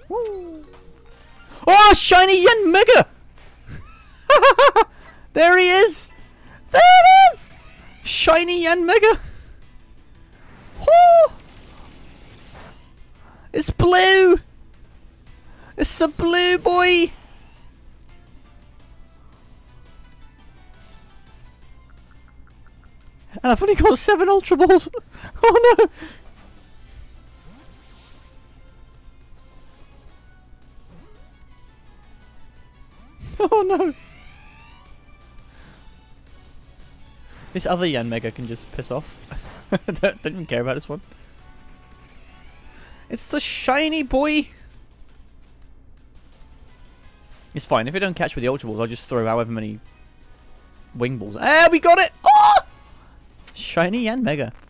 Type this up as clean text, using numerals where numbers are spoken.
Woo. Oh, shiny Yanmega! There he is! There it is! Shiny Yanmega! Oh! It's blue! It's a blue boy! And I've only got 7 Ultra Balls! Oh no! Oh no! This other Yanmega can just piss off. don't even care about this one. It's the shiny boy! It's fine, if it don't catch with the Ultra Balls, I'll just throw however many Wing Balls. Ah, we got it! Oh! Shiny Yanmega.